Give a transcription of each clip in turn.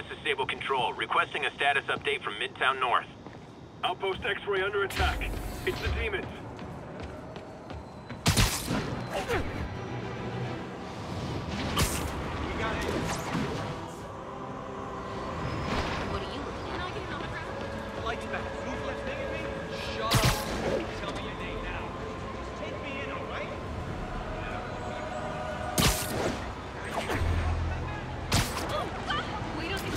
this is Sable Control, requesting a status update from Midtown North. Outpost X-Ray under attack. It's the demons. What are you looking at? Can I get an autograph? Lights back. Who's left thinking me? Shut up. Tell me your name now. Take me in, all right? We don't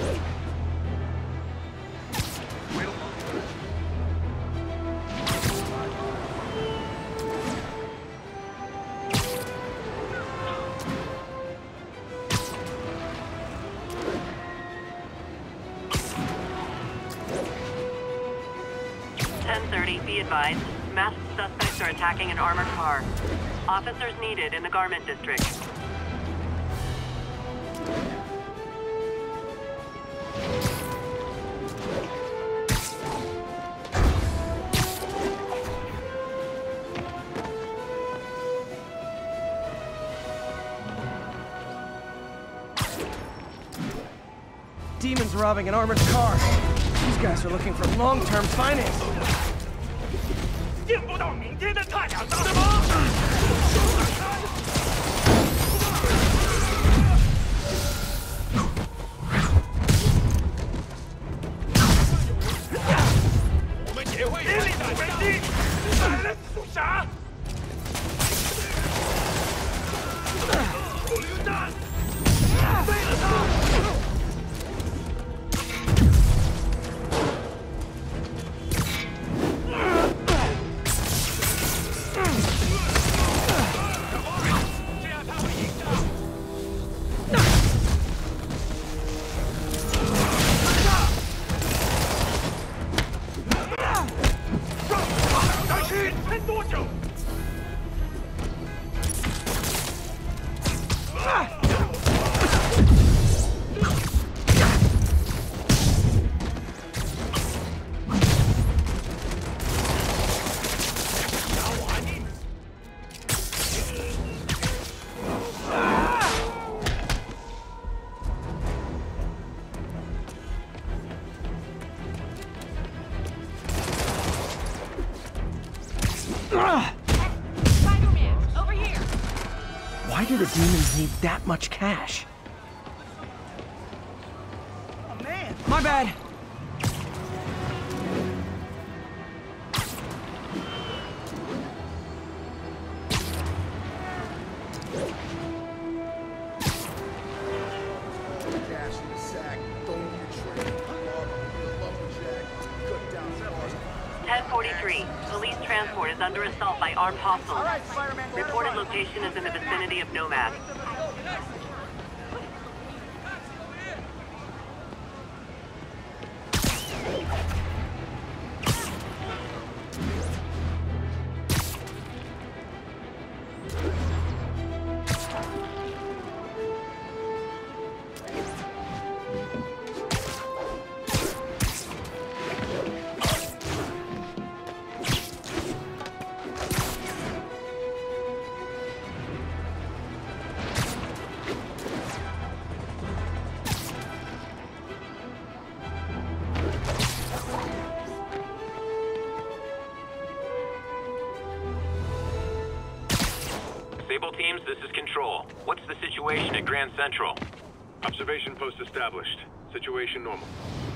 Wait along. 10:30, be advised. Masked suspects are attacking an armored car. Officers needed in the garment district. Demons robbing an armored car. These guys are looking for long-term financing. 见不到明天的太阳，知道吗？我们也会严厉打击，杀人肃杀。手榴弹，废了他！ Spider-Man, over here. Why do the demons need that much cash? Oh man! My bad! Cash in the sack, don't need a trade. Lumberjack, cut down cars. 10:43. Police transport is under assault by armed hostiles. All right, Spider-Man. Reported location is in the vicinity of Nomad. Sable teams, this is Control. What's the situation at Grand Central? Observation post established. Situation normal.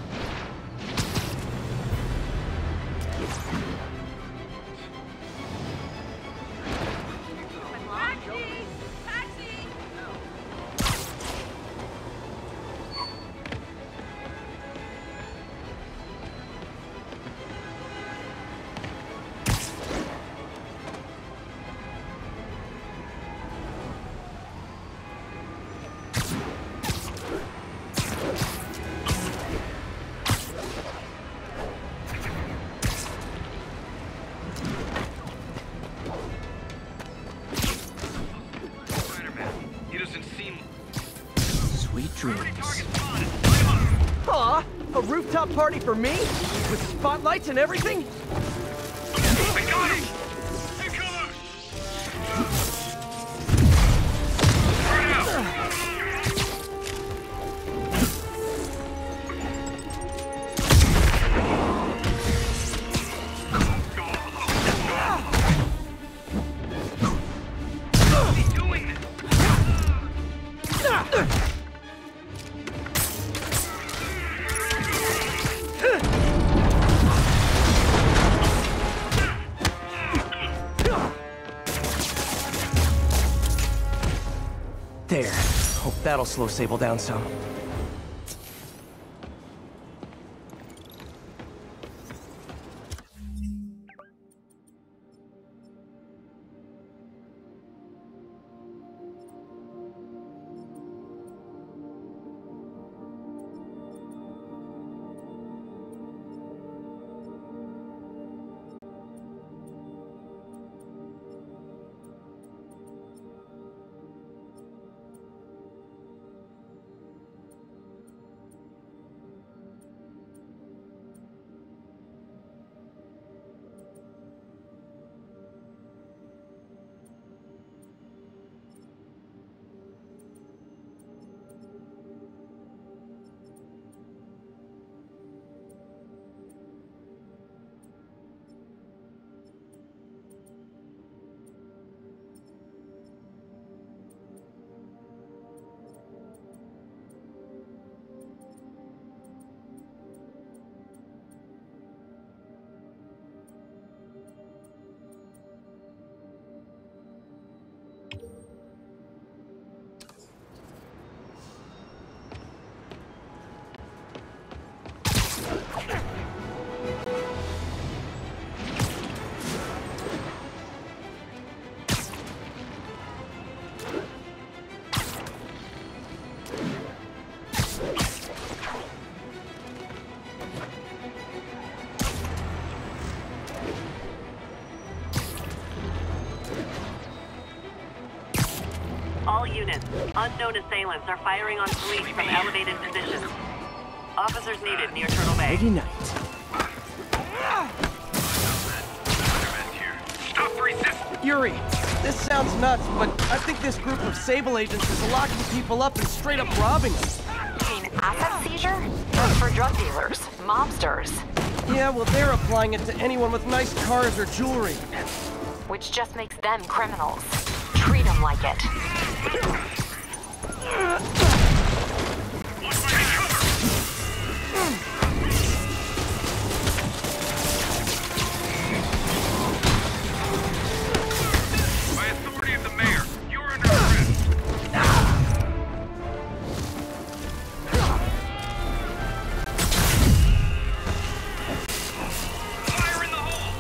Taxi! Sweet dreams. Aw, a rooftop party for me? With spotlights and everything? I got him! Hey, killers! Burn out! That'll slow Sable down some. All units, unknown assailants are firing on police from elevated positions. Officers needed near Turtle Bay. Nighty night. Stop resisting! Yuri, this sounds nuts, but I think this group of Sable agents is locking people up and straight up robbing them. You mean asset seizure? That's for drug dealers, mobsters. Yeah, well, they're applying it to anyone with nice cars or jewelry. Which just makes them criminals. Treat them like it. By authority of the mayor, you're under arrest. Fire in the hole!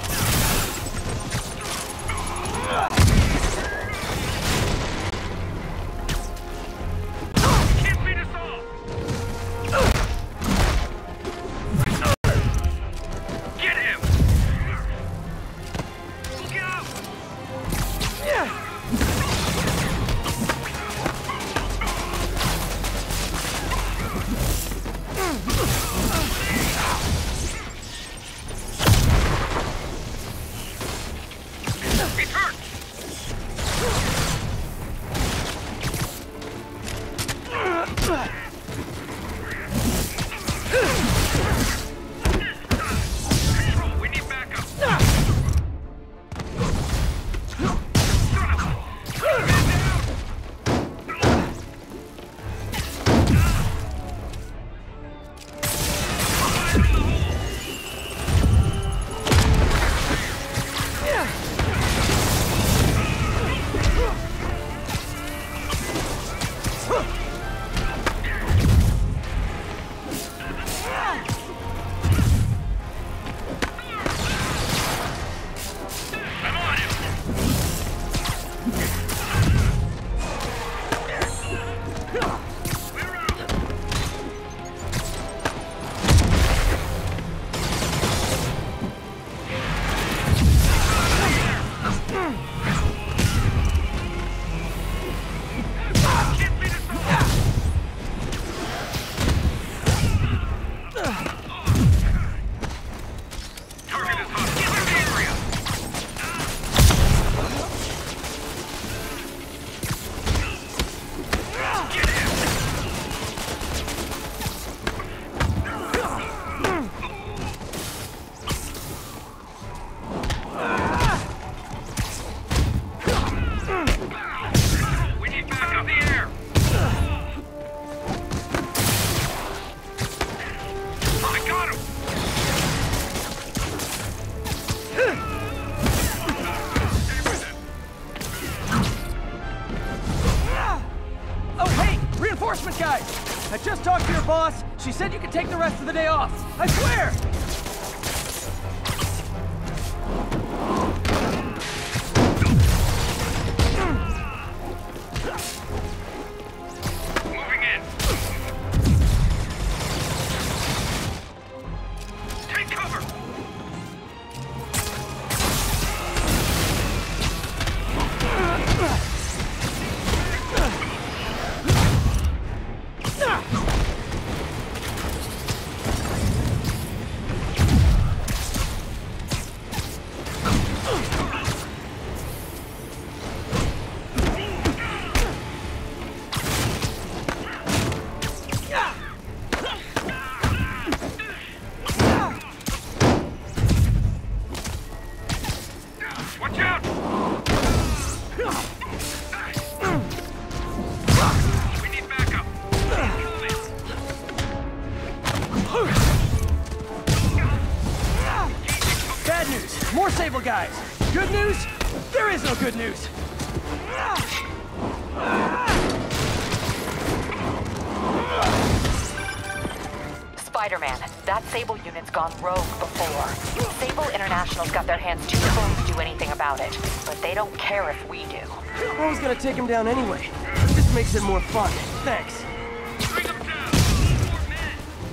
talked to your boss. She said you could take the rest of the day off. I swear! Moving in. Take cover. Watch out! We need backup. Bad news. More Sable guys. Good news? There is no good news. Spider-Man, that Sable unit's gone rogue before. Sable International's got their hands too full to do anything about it, but they don't care if we do. I was gonna take him down anyway. This makes it more fun. Thanks. Bring them down. 4 men.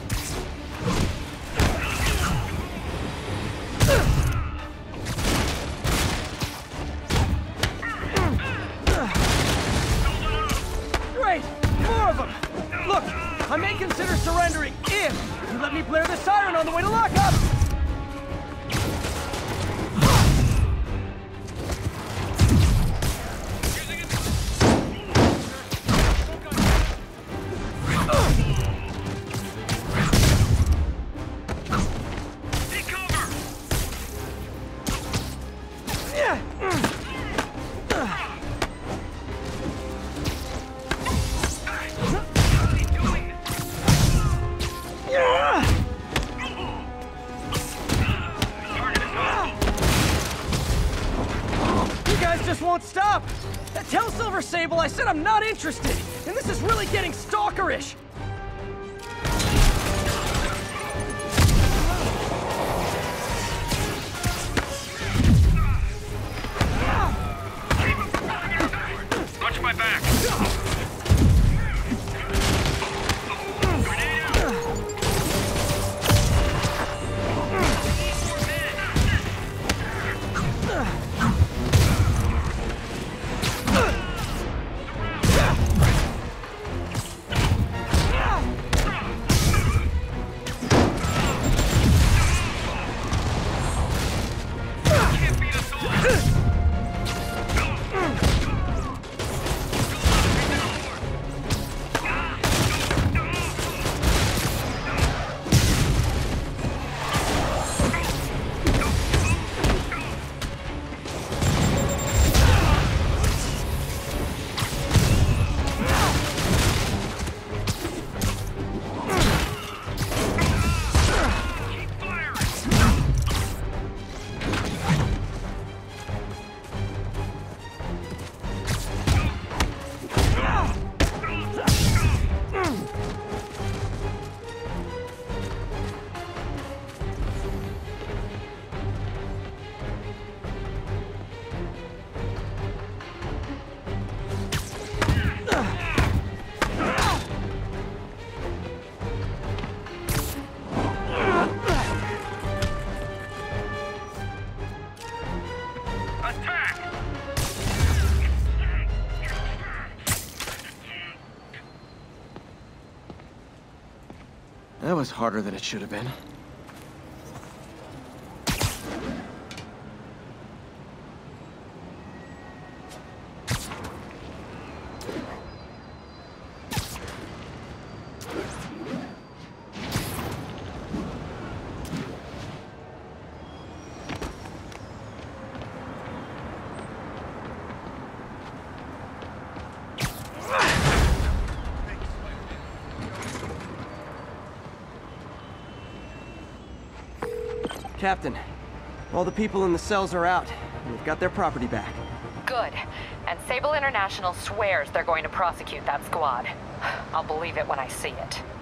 Great! More of them! Look, I may consider surrendering if you let me blare the siren on the way to lockup! Take cover. How's he doing this? Target is on. You guys just won't stop! Tell Silver Sable I said I'm not interested, and this is really getting stalkerish! Watch my back. Grenade out. Can't beat us all. Attack! That was harder than it should have been. Captain, all the people in the cells are out, and we've got their property back. Good. And Sable International swears they're going to prosecute that squad. I'll believe it when I see it.